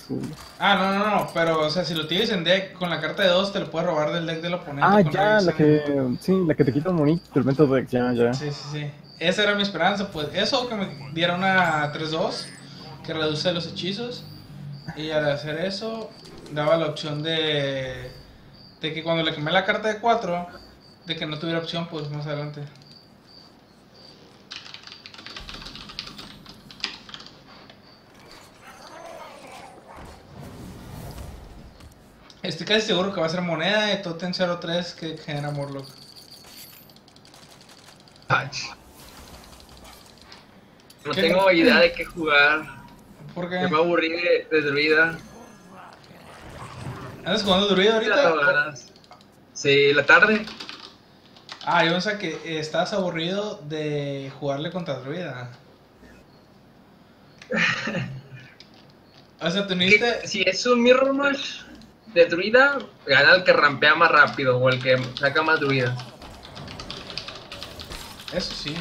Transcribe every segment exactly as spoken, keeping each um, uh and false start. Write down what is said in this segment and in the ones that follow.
segundo. Ah, no, no, no, pero o sea, si lo tienes en deck con la carta de dos, te lo puedes robar del deck del oponente. Ah, con ya, la Rexen. que. Sí, la que te quita el monito del Mentor Deck, ya, ya. Sí, sí, sí. Esa era mi esperanza, pues. Eso que me diera una tres dos, que reduce los hechizos. Y al hacer eso, daba la opción de. De que cuando le quemé la carta de cuatro, de que no tuviera opción, pues más adelante. Estoy casi seguro que va a ser moneda de Totem cero tres que genera Morlock. Ach. No ¿Qué? tengo idea de qué jugar. ¿Por Ya qué? me aburrí de, de druida. ¿Andas jugando druida ahorita? Sí, la tarde. Ah, yo pensaba que estás aburrido de jugarle contra druida. O sea, te uniste. Que, si es un mirror match de druida, gana el que rampea más rápido o el que saca más druida. Eso sí.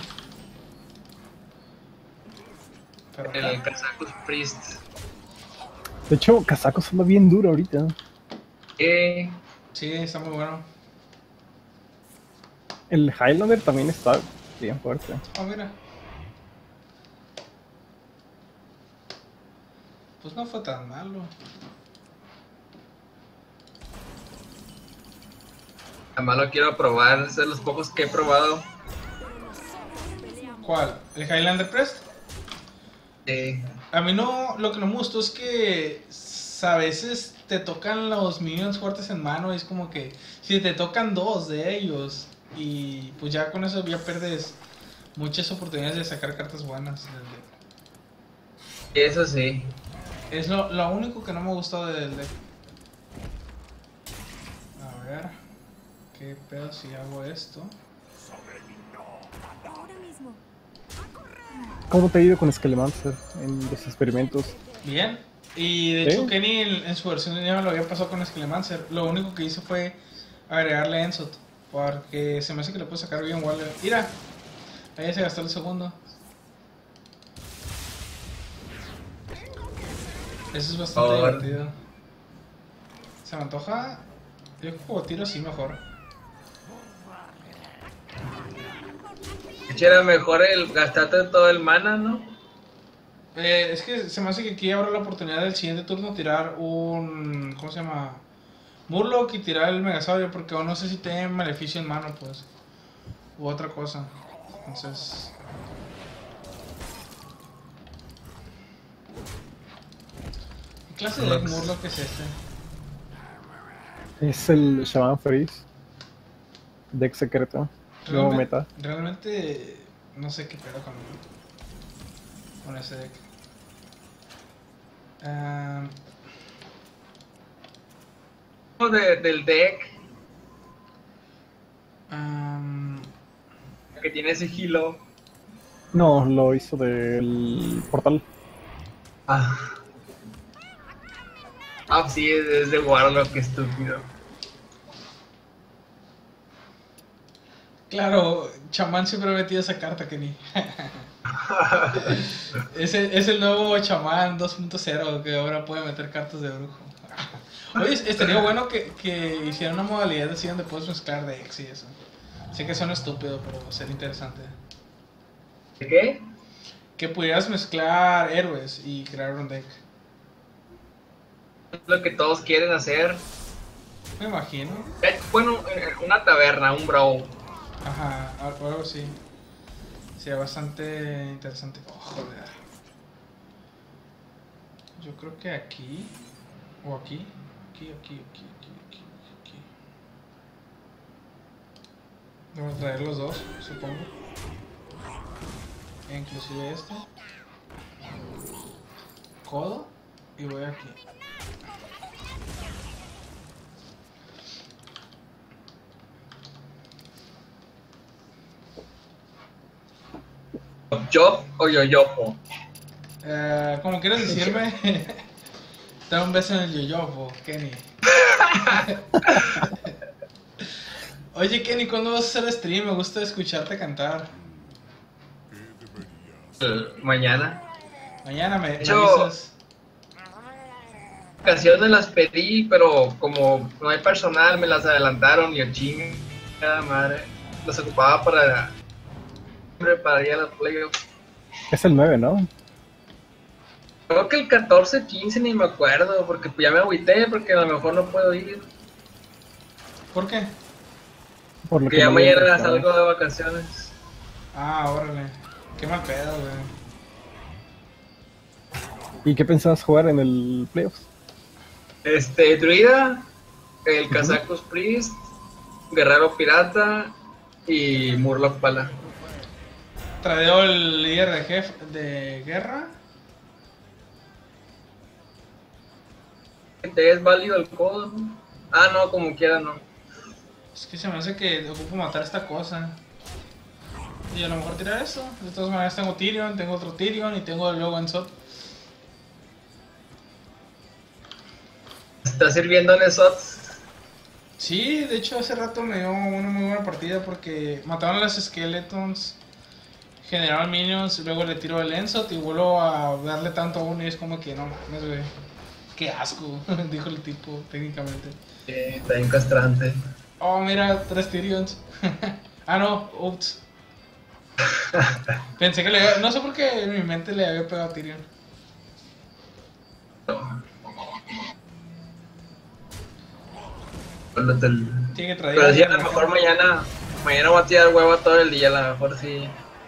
Pero El acá. Kazakus Priest. De hecho, Kazakos anda bien duro ahorita. Eh, Sí, está muy bueno. El Highlander también está bien fuerte. Oh, mira. Pues no fue tan malo. además lo quiero probar, es de los pocos que he probado. ¿Cuál? ¿El Highlander Prest? Eh, A mí no, lo que no me gustó es que a veces te tocan los minions fuertes en mano y es como que si te tocan dos de ellos y pues ya con eso ya pierdes muchas oportunidades de sacar cartas buenas del deck. eso sí. Es lo, lo único que no me gustó del deck. A ver, ¿qué pedo si hago esto? ¿Cómo te ha ido con Scalemancer en los experimentos? Bien. Y de ¿Sí? hecho Kenny en, en su versión de me lo había pasado con Scalemancer. Lo único que hice fue agregarle Ensot. Porque se me hace que le puedo sacar bien Waller. Mira, ahí se gastó el segundo. Eso es bastante Oh. divertido. Se me antoja. Yo juego tiro sí mejor. Era mejor el gastarte todo el mana, ¿no? Eh, es que se me hace que aquí habrá la oportunidad del siguiente turno tirar un. ¿Cómo se llama? Murloc y tirar el Megasaurio. Porque aún no sé si tiene maleficio en mano, pues. U otra cosa. Entonces. ¿Qué clase de deck Murloc es este? Es el Shaman Freeze. Deck secreto. Nuevo Realmente, meta. realmente no sé qué pedo con, con ese deck. Um, De, del deck um, que tiene sigilo. No, lo hizo del portal. Ah, ah sí, es de Warlock, qué estúpido. claro, chamán siempre ha metido esa carta, Kenny. es, el, es el nuevo chamán dos punto cero que ahora puede meter cartas de brujo. Oye, estaría bueno que, que hicieran una modalidad así donde puedes mezclar decks y eso. Sé que suena estúpido, pero sería interesante. ¿De qué? Que pudieras mezclar héroes y crear un deck. Es lo que todos quieren hacer. Me imagino. Eh, Bueno, en una taberna, un brawl. Ajá, algo algo así. Sería bastante interesante. Oh, joder. Yo creo que aquí. O aquí. Aquí, aquí, aquí, aquí, aquí, aquí. Vamos a traer los dos, supongo. E inclusive este. Codo. Y voy aquí. Job o Yoyopo. Eh, como quieras decirme. Te da un beso en el yoyopo, Kenny. Oye, Kenny, ¿cuándo vas a hacer stream? Me gusta escucharte cantar. Eh, Mañana. Mañana me, me Yo- avisas. vacaciones las pedí, pero como no hay personal, me las adelantaron y el chingue, cada madre, las ocupaba para, para ir a los playoffs. Es el nueve, ¿no? Creo que el catorce, quince ni me acuerdo, porque ya me agüité, porque a lo mejor no puedo ir. ¿Por qué? Por lo Porque que ya no le mañana interesa. salgo de vacaciones. Ah, órale. Qué mal pedo, güey. ¿Y qué pensabas jugar en el playoffs? Este, Druida, el Kazakus Priest, Guerrero Pirata y Murloc Pala. Tradeo el líder de jefe de guerra. ¿Te es válido el codo? ¿No? Ah, no, como quiera, no. Es que se me hace que ocupo matar esta cosa. Y a lo mejor tirar eso. De todas maneras tengo Tyrion, tengo otro Tyrion y tengo luego Ensot. ¿Está sirviendo en eso? Sí, de hecho hace rato me dio una muy buena partida porque mataron a las Skeletons, generaron minions, luego le tiro el Ensot y vuelvo a darle tanto a uno y es como que no mames, güey. Qué asco, dijo el tipo técnicamente. Eh, está bien castrante. Oh, mira, tres Tyrions. Ah, no, ups. Pensé que le había... No sé por qué en mi mente le había pegado a Tyrion. Tiene que traer. Pero sí, a lo mejor mañana, mañana voy a tirar huevo todo el día, a lo mejor sí.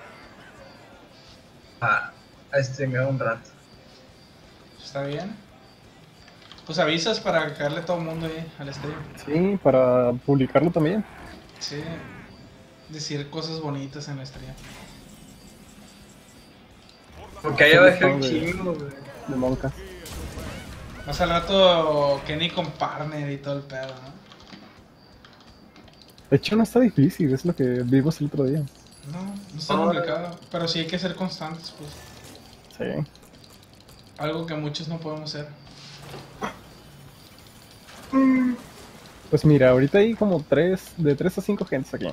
A, a streamear un rato. Está bien. Pues avisas para caerle todo el mundo ahí al stream. Sí, para publicarlo también. Sí. Decir cosas bonitas en el stream. Porque ahí bajé un chingo, güey. De Monka. Más al rato Kenny con partner y todo el pedo, ¿no? De hecho, no está difícil, es lo que vimos el otro día. No, no está Ah. complicado. Pero sí hay que ser constantes, pues. Sí. Algo que muchos no podemos hacer. Pues mira, ahorita hay como tres, de tres a cinco gentes aquí.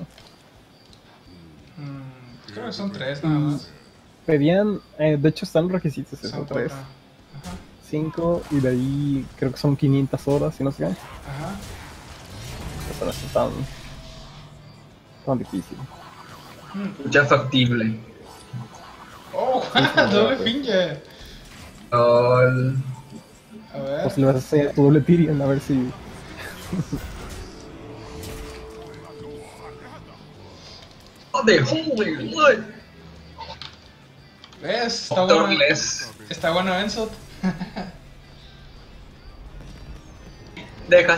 Mm, creo que son tres nada más. Pedían, eh, de hecho están los requisitos, Son son cuatro. tres, Ajá, cinco y de ahí creo que son quinientas horas, si no sé qué. ajá. Eso no está tan, tan difícil. Mm. Ya factible. Oh, sí, doble sí. finger. Lol. A ver. Pues le vas a hacer tu doble Tyrion a ver si... Oh, de holy Lord. ¿Ves? Está bueno. Doctorless. Está bueno Ensot. Deja